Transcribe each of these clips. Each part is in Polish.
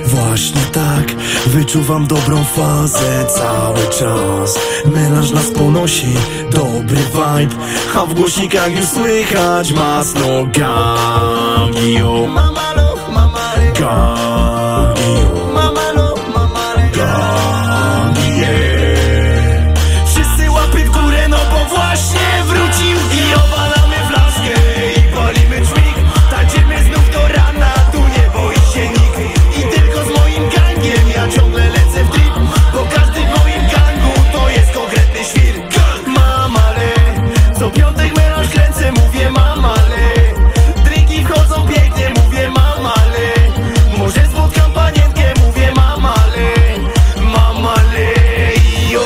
Właśnie tak, wyczuwam dobrą fazę cały czas. Melanż nas ponosi, dobry vibe, a w głośnikach już słychać masno gangi, o mamalo, mamale, gangi, o mamalo, mamale, gangi, yeah. Wszyscy łapy w górę, no bo właśnie wrócił i obalamy flaszkę i palimy dźwig. Tańczymy znów do rana, tu nie boi się nikt. I tylko z moim gangiem ja ciągle lecę w trip, bo każdy w moim gangu to jest konkretny świr. Mamale, co piątek melanż kręcę, mówię mamale. Drinki wchodzą pięknie, mówię mamale. Może spotkam panienkę, mówię mamale. Mamale, jo,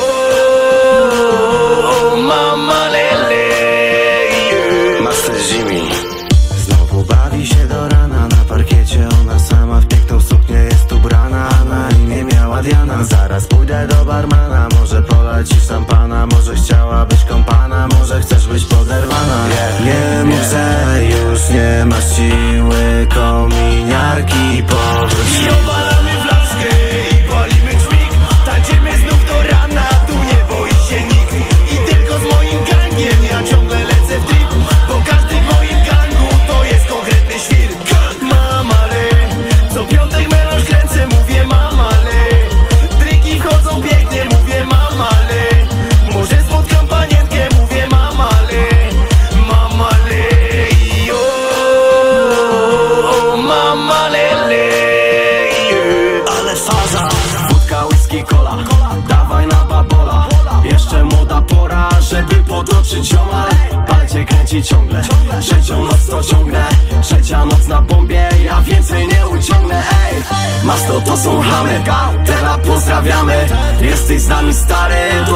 mamalele, yeah. Master Jimmy znowu bawi się do rana na parkiecie. Ona sama w piękną suknię jest ubrana, na imię miała Diana. Zaraz pójdę do barmana, może polecisz szampana. Może chciałabyś kompana, może chcesz być poderwana. Nie mów, że już nie masz siły, kominiarki powróć. I obalamy flaszkę i palimy dźwig. Tańczymy znów do rana, tu nie boi się nikt. I tylko z moim gangiem ja ciągle lecę w trip, bo każdy w moim gangu to jest konkretny świr. Mamale, co piątek melanż kręcę, mówię mamale. Drinki wchodzą pięknie, mówię mamale. Może spotkam panienkę, mówię mamale. Mamale, jo, mamalele, yeah. Ale faza, wódka, whisky, cola, dawaj na babola. Jeszcze młoda pora, żeby potoczyć ziomal. Palcie kręci ciągle, trzecią noc to ciągnę. Trzecia noc na bombie, ja więcej nie uciągnę. Ej, Masto to są chamy, teraz pozdrawiamy. Jesteś z nami stary,